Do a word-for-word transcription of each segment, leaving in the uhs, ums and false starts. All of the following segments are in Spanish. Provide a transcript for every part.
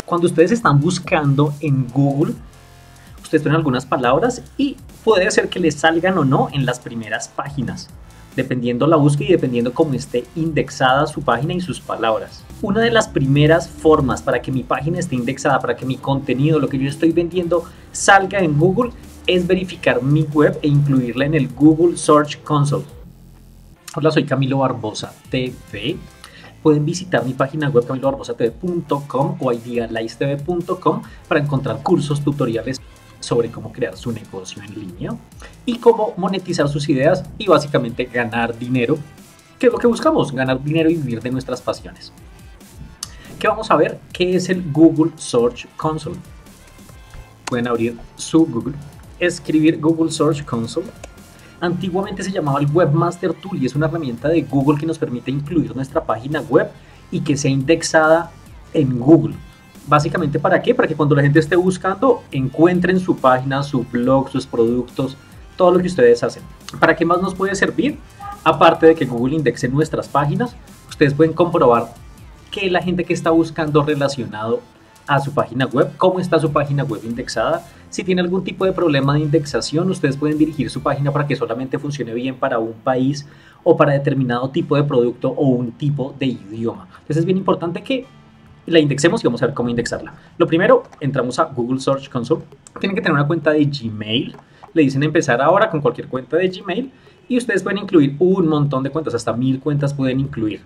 Cuando ustedes están buscando en Google, ustedes ponen algunas palabras y puede ser que les salgan o no en las primeras páginas, dependiendo la búsqueda y dependiendo cómo esté indexada su página y sus palabras. Una de las primeras formas para que mi página esté indexada, para que mi contenido, lo que yo estoy vendiendo, salga en Google, es verificar mi web e incluirla en el Google Search Console. Hola, soy Camilo Barbosa T V. Pueden visitar mi página web camilo barbosa t v punto com o idealize t v punto com para encontrar cursos, tutoriales sobre cómo crear su negocio en línea y cómo monetizar sus ideas y básicamente ganar dinero, que es lo que buscamos, ganar dinero y vivir de nuestras pasiones. ¿Qué vamos a ver? ¿Qué es el Google Search Console? Pueden abrir su Google, escribir Google Search Console. Antiguamente se llamaba el Webmaster Tool y es una herramienta de Google que nos permite incluir nuestra página web y que sea indexada en Google. Básicamente, ¿para qué? Para que cuando la gente esté buscando, encuentren su página, su blog, sus productos, todo lo que ustedes hacen. ¿Para qué más nos puede servir? Aparte de que Google indexe nuestras páginas, ustedes pueden comprobar que la gente que está buscando relacionado a su página web, cómo está su página web indexada. Si tiene algún tipo de problema de indexación, ustedes pueden dirigir su página para que solamente funcione bien para un país o para determinado tipo de producto o un tipo de idioma. Entonces es bien importante que la indexemos y vamos a ver cómo indexarla. Lo primero, entramos a Google Search Console. Tienen que tener una cuenta de Gmail. Le dicen empezar ahora con cualquier cuenta de Gmail y ustedes pueden incluir un montón de cuentas, hasta mil cuentas pueden incluir.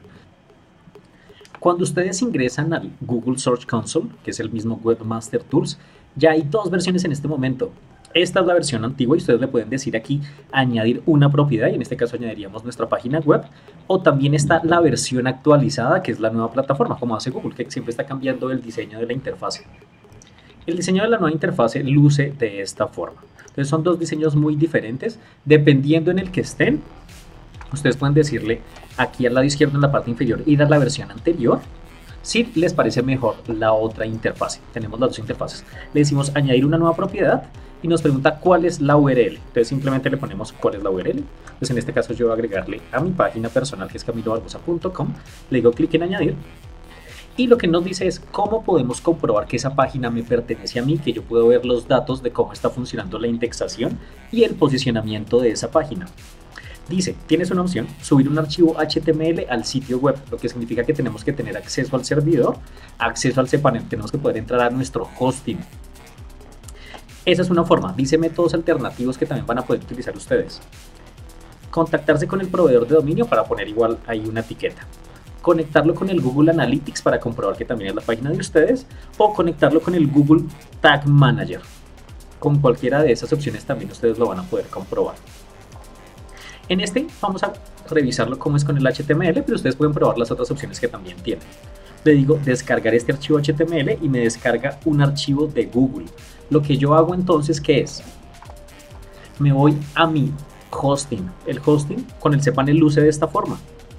Cuando ustedes ingresan al Google Search Console, que es el mismo Webmaster Tools, ya hay dos versiones en este momento. Esta es la versión antigua y ustedes le pueden decir aquí añadir una propiedad y en este caso añadiríamos nuestra página web, o también está la versión actualizada que es la nueva plataforma, como hace Google, que siempre está cambiando el diseño de la interfase. El diseño de la nueva interfase luce de esta forma. Entonces son dos diseños muy diferentes, dependiendo en el que estén. Ustedes pueden decirle aquí al lado izquierdo en la parte inferior ir a la versión anterior si les parece mejor la otra interfase. Tenemos las dos interfaces. Le decimos añadir una nueva propiedad y nos pregunta cuál es la U R L. Entonces simplemente le ponemos cuál es la U R L. Entonces en este caso yo voy a agregarle a mi página personal que es camilo barbosa punto com. Le digo clic en añadir. Y lo que nos dice es cómo podemos comprobar que esa página me pertenece a mí, que yo puedo ver los datos de cómo está funcionando la indexación y el posicionamiento de esa página. Dice, tienes una opción, subir un archivo H T M L al sitio web, lo que significa que tenemos que tener acceso al servidor, acceso al cPanel, tenemos que poder entrar a nuestro hosting. Esa es una forma. Dice métodos alternativos que también van a poder utilizar ustedes. Contactarse con el proveedor de dominio para poner igual ahí una etiqueta. Conectarlo con el Google Analytics para comprobar que también es la página de ustedes, o conectarlo con el Google Tag Manager. Con cualquiera de esas opciones también ustedes lo van a poder comprobar. En este vamos a revisarlo cómo es con el H T M L, pero ustedes pueden probar las otras opciones que también tienen. Le digo descargar este archivo H T M L y me descarga un archivo de Google. Lo que yo hago entonces, ¿qué es? Me voy a mi hosting. El hosting con el cPanel luce de esta forma.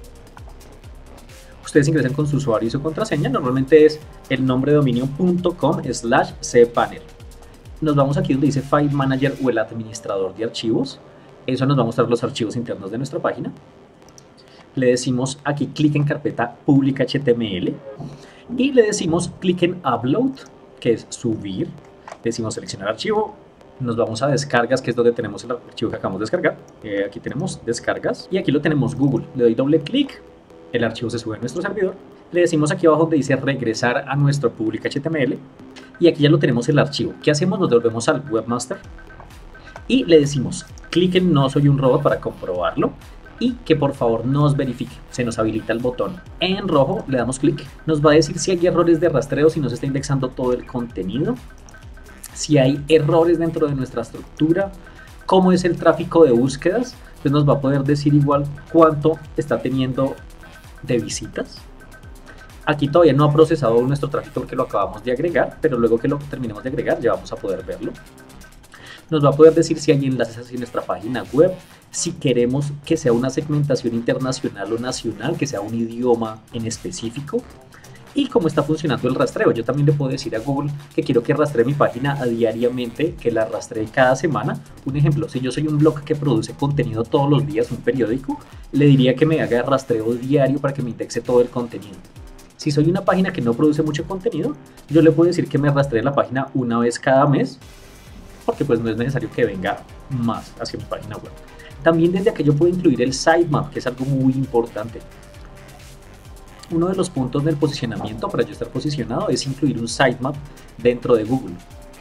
Ustedes ingresan con su usuario y su contraseña. Normalmente es el nombre de dominio punto com slash cPanel. Nos vamos aquí donde dice File Manager o el administrador de archivos. Eso nos va a mostrar los archivos internos de nuestra página. Le decimos aquí clic en carpeta pública H T M L y le decimos clic en Upload, que es subir. Le decimos seleccionar archivo. Nos vamos a descargas, que es donde tenemos el archivo que acabamos de descargar. Eh, aquí tenemos descargas y aquí lo tenemos Google. Le doy doble clic, el archivo se sube a nuestro servidor. Le decimos aquí abajo donde dice regresar a nuestro pública H T M L y aquí ya lo tenemos el archivo. ¿Qué hacemos? Nos devolvemos al Webmaster y le decimos clic en no soy un robot para comprobarlo y que por favor nos verifique. Se nos habilita el botón en rojo, le damos clic. Nos va a decir si hay errores de rastreo, si nos está indexando todo el contenido, si hay errores dentro de nuestra estructura, cómo es el tráfico de búsquedas. Entonces nos va a poder decir igual cuánto está teniendo de visitas. Aquí todavía no ha procesado nuestro tráfico porque lo acabamos de agregar, pero luego que lo terminemos de agregar ya vamos a poder verlo. Nos va a poder decir si hay enlaces hacia nuestra página web, si queremos que sea una segmentación internacional o nacional, que sea un idioma en específico, y cómo está funcionando el rastreo. Yo también le puedo decir a Google que quiero que rastree mi página a diariamente, que la rastree cada semana. Un ejemplo, si yo soy un blog que produce contenido todos los días, un periódico, le diría que me haga rastreo diario para que me indexe todo el contenido. Si soy una página que no produce mucho contenido, yo le puedo decir que me rastree la página una vez cada mes, porque pues no es necesario que venga más hacia mi página web. También desde aquí yo puedo incluir el sitemap, que es algo muy importante. Uno de los puntos del posicionamiento para yo estar posicionado es incluir un sitemap dentro de Google.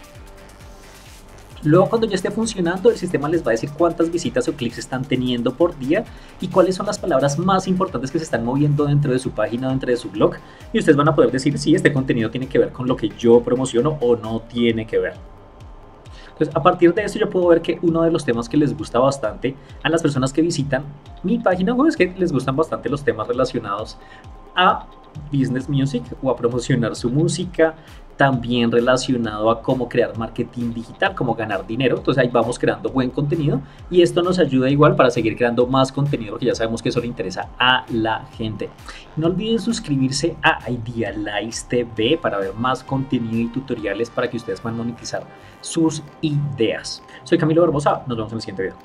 Luego, cuando ya esté funcionando, el sistema les va a decir cuántas visitas o clics están teniendo por día y cuáles son las palabras más importantes que se están moviendo dentro de su página o dentro de su blog. Y ustedes van a poder decir si este contenido tiene que ver con lo que yo promociono o no tiene que ver. Entonces, a partir de esto yo puedo ver que uno de los temas que les gusta bastante a las personas que visitan mi página web es que les gustan bastante los temas relacionados a business music o a promocionar su música, también relacionado a cómo crear marketing digital, cómo ganar dinero. Entonces ahí vamos creando buen contenido y esto nos ayuda igual para seguir creando más contenido porque ya sabemos que eso le interesa a la gente. No olviden suscribirse a Idealize T V para ver más contenido y tutoriales para que ustedes puedan monetizar sus ideas. Soy Camilo Barbosa, nos vemos en el siguiente video.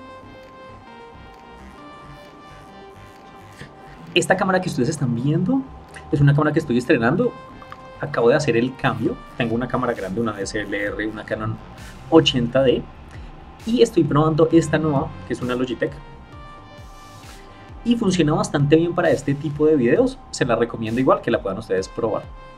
Esta cámara que ustedes están viendo es una cámara que estoy estrenando. Acabo de hacer el cambio. Tengo una cámara grande, una D S L R, una Canon ochenta D. Y estoy probando esta nueva, que es una Logitech. Y funciona bastante bien para este tipo de videos. Se la recomiendo igual que la puedan ustedes probar.